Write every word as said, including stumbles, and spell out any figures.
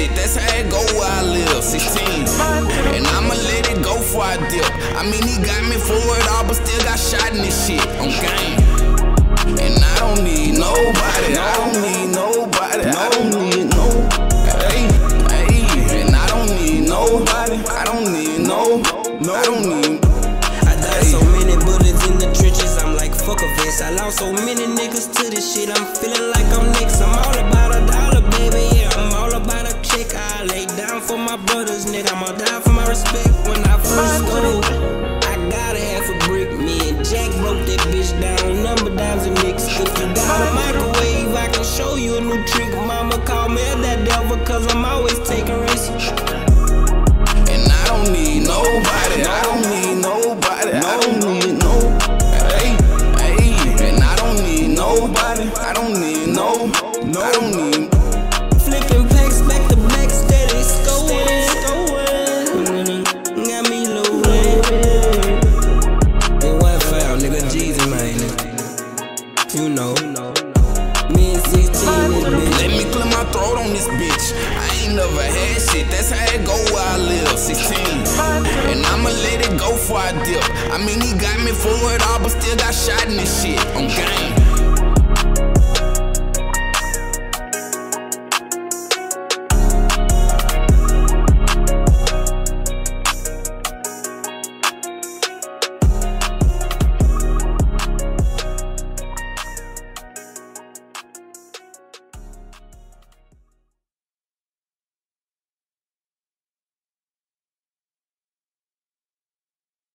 shit, that's how it go where I live. sixteen, and I'ma let it go before I dip. I mean, he got me for it all, but still got shot in this shit on game. And I don't need nobody, I don't need nobody, I don't need no. Hey, hey, and I don't need nobody, I don't need no, no, I don't need. I died so many bullets in the trenches, I'm like fuck a vest. I lost so many niggas to this shit, I'm feeling like I'm next. I'm all about a dollar, baby, yeah, I'm all about a check. I lay down for my brothers, nigga, I'ma die for my respect. When I first go, I got a half a brick, me and Jack broke that bitch down, number dimes and nicks. If you got a microwave, I can show you a new trick. Mama call me that devil, cause I'm always taking risks. And I don't need nobody, I don't need nobody, I don't need no. Hey, hey, and I don't need nobody, I don't need no, no, I don't need. Flipping packs back to back, steady scoring. Got me loaded. And what foul, nigga, Jeezy, man. You know. Me and sixteen, this bitch. Let me clear my throat on this bitch. I ain't never had shit, that's how it go where I live. sixteen, and I'ma let it go before I dip. I mean, he got me for it all, but still got